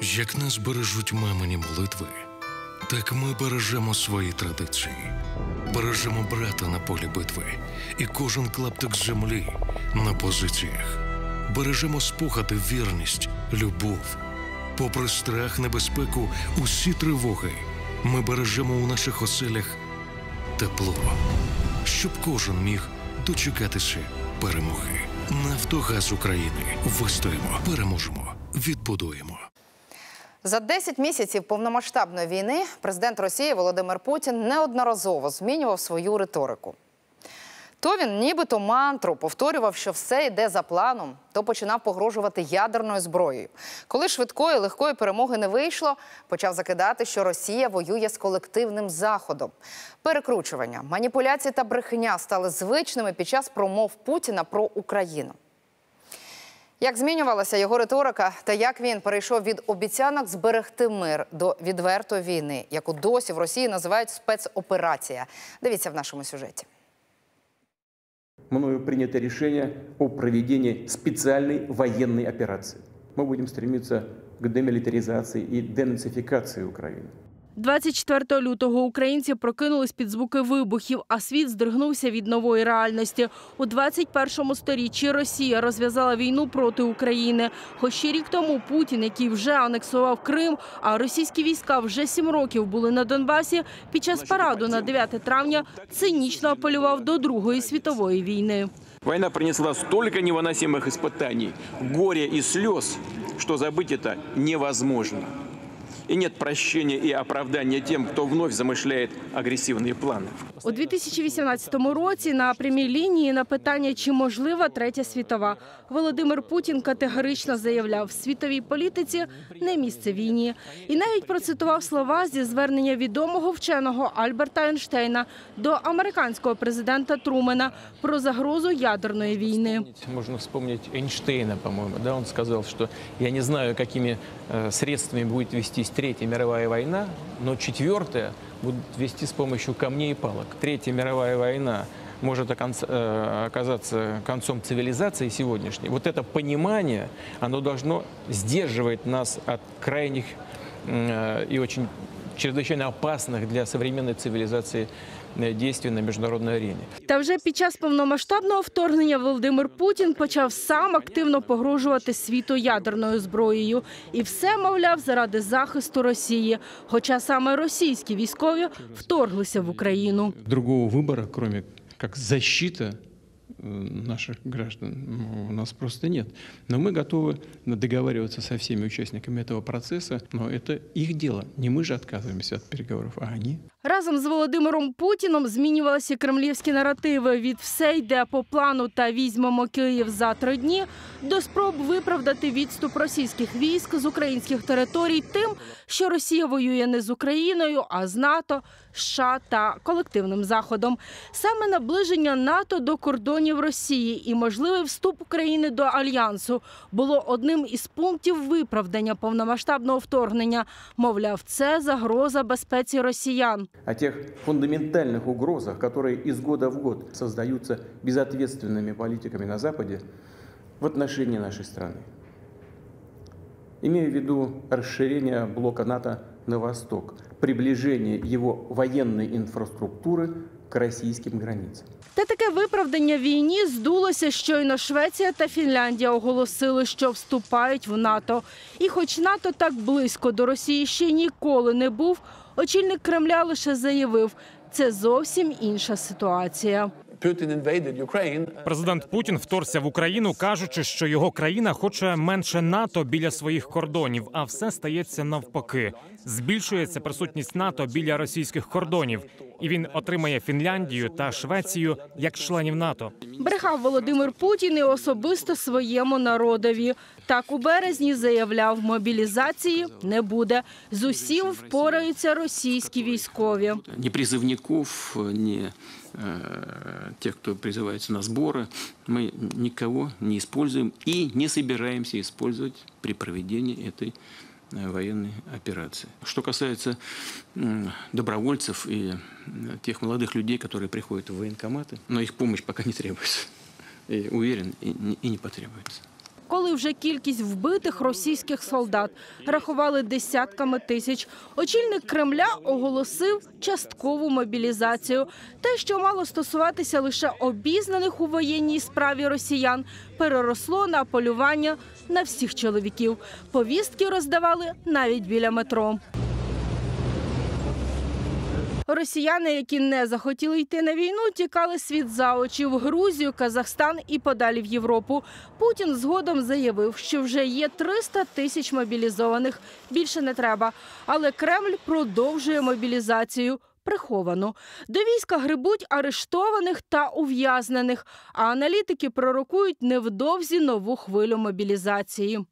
Як нас бережуть мамині молитви, так ми бережемо свої традиції. Бережемо брата на полі битви і кожен клаптик землі на позиціях. Бережемо спогади, вірність, любов. Попри страх, небезпеку, усі тривоги, ми бережемо у наших оселях тепло, щоб кожен міг дочекатися перемоги. Нафтогаз України. Вистоїмо, переможемо, відбудуємо. За 10 місяців повномасштабної війни президент Росії Володимир Путін неодноразово змінював свою риторику. То він нібито мантру повторював, що все йде за планом, то починав погрожувати ядерною зброєю. Коли швидкої, легкої перемоги не вийшло, почав закидати, що Росія воює з колективним Заходом. Перекручування, маніпуляції та брехня стали звичними під час промов Путіна про Україну. Як змінювалася його риторика та як він перейшов від обіцянок зберегти мир до відвертої війни, яку досі в Росії називають спецоперація. Дивіться в нашому сюжеті. Мною принято решение о проведении специальной военной операции. Мы будем стремиться к демилитаризации и денацификации Украины. 24 лютого українці прокинулись під звуки вибухів, а світ здригнувся від нової реальності. У 21 сторіччі Росія розв'язала війну проти України. Хоч ще рік тому Путін, який вже анексував Крим, а російські війська вже 7 років були на Донбасі, під час параду на 9 травня цинічно апелював до Другої світової війни. Война принесла столько невыносимых испытаний, горя и слез, что забыть это невозможно. И нет прощения и оправдания тем, кто вновь замышляет агрессивные планы. У 2018 році на прямій лінії на питання, чи можлива Третя світова, Володимир Путін категорично заявляв, в світовій політиці не місце війні. І навіть процитував слова зі звернення відомого вченого Альберта Ейнштейна до американського президента Трумена про загрозу ядерної війни. Можно вспомнить Эйнштейна, по-моему, да, он сказал, что я не знаю, какими средствами будет вестись Третья мировая война, но четвертая будут вести с помощью камней и палок. Третья мировая война может оказаться концом цивилизации сегодняшней. Вот это понимание, оно должно сдерживать нас от крайних и очень чрезвычайно опасных для современной цивилизации дій на міжнародній арені. Та вже під час повномасштабного вторгнення Володимир Путін почав сам активно погрожувати світу ядерною зброєю. І все, мовляв, заради захисту Росії. Хоча саме російські військові вторглися в Україну. Другого вибору, крім як защита наших граждан, у нас просто нет. Но мы готовы договариваться со всеми участниками этого процесса, но это их дело. Не мы же отказываемся от переговоров, а они. Разом з Володимиром Путіном змінювалися кремлівські наративи від «все йде по плану» та «візьмемо Київ за 3 дні» до спроб виправдати відступ російських військ з українських територій тим, що Росія воює не з Україною, а з НАТО, США та колективним Заходом. Саме наближення НАТО до кордонів Росії і можливий вступ України до Альянсу було одним із пунктів виправдання повномасштабного вторгнення. Мовляв, це загроза безпеці росіян. О тех фундаментальных угрозах, которые из года в год создаются безответственными политиками на Западе в отношении нашей страны. Имею в виду расширение блока НАТО на восток, приближение его военной инфраструктуры к российским границам. Та таке виправдання війні здулося, щойно Швеція та Фінляндія оголосили, що вступають в НАТО. І хоч НАТО так близько до Росії ще ніколи не був, очільник Кремля лише заявив – це зовсім інша ситуація. Президент Путін вторгся в Україну, кажучи, що його країна хоче менше НАТО біля своїх кордонів, а все стається навпаки. Збільшується присутність НАТО біля російських кордонів, і він отримає Фінляндію та Швецію як членів НАТО. Брехав Володимир Путін і особисто своєму народові. Так у березні заявляв, мобілізації не буде. З усім впораються російські військові. Ні призывников, ні тех, кто призывается на сборы, мы никого не используем и не собираемся использовать при проведении этой военной операции. Что касается добровольцев и тех молодых людей, которые приходят в военкоматы, но их помощь пока не требуется. И уверен, и не потребуется. коли вже кількість вбитих російських солдат рахували десятками тисяч, очільник Кремля оголосив часткову мобілізацію. Те, що мало стосуватися лише обізнаних у воєнній справі росіян, переросло на полювання на всіх чоловіків. Повістки роздавали навіть біля метро. Росіяни, які не захотіли йти на війну, тікали світ за очі в Грузію, Казахстан і подалі в Європу. Путін згодом заявив, що вже є 300 тисяч мобілізованих. Більше не треба. Але Кремль продовжує мобілізацію. Приховано. До війська грибуть арештованих та ув'язнених, а аналітики пророкують невдовзі нову хвилю мобілізації.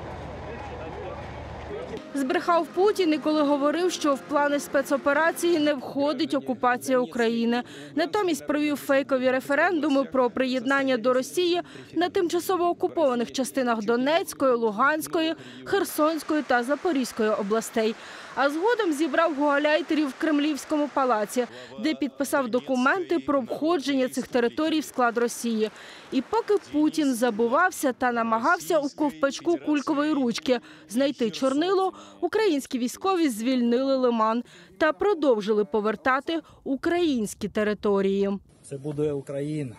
Збрехав Путін і коли говорив, що в плани спецоперації не входить окупація України. Натомість провів фейкові референдуми про приєднання до Росії на тимчасово окупованих частинах Донецької, Луганської, Херсонської та Запорізької областей. А згодом зібрав гауляйтерів в Кремлівському палаці, де підписав документи про входження цих територій в склад Росії. І поки Путін забувався та намагався у ковпачку кулькової ручки знайти чорнило, українські військові звільнили Лиман та продовжили повертати українські території. Це буде Україна.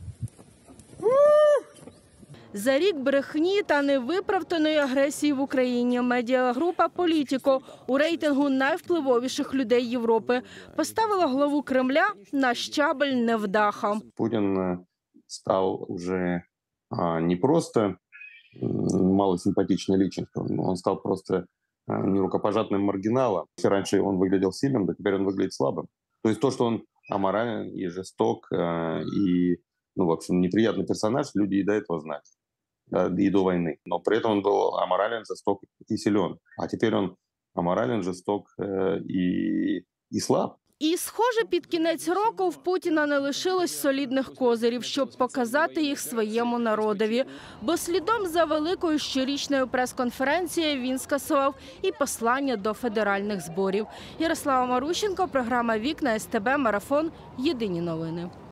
За рік брехні та невиправданої агресії в Україні медіагрупа «Політіко» у рейтингу найвпливовіших людей Європи поставила главу Кремля на щабель невдаха. Путин стал уже не просто малосимпатичной личностью, он стал просто нерукопожатным маргиналом. Если раньше он выглядел сильным, то теперь он выглядит слабым. То есть то, что он аморален и жесток, и, в общем, неприятный персонаж, люди и до этого знали. И до войны. Но при этом он был аморален, жесток и силен. А теперь он аморален, жесток и слаб. І, схоже, під кінець року в Путіна не лишилось солідних козирів, щоб показати їх своєму народові. Бо слідом за великою щорічною прес-конференцією він скасував і послання до федеральних зборів. Ярослава Марущенко, програма «Вікна», СТБ, Марафон. Єдині новини.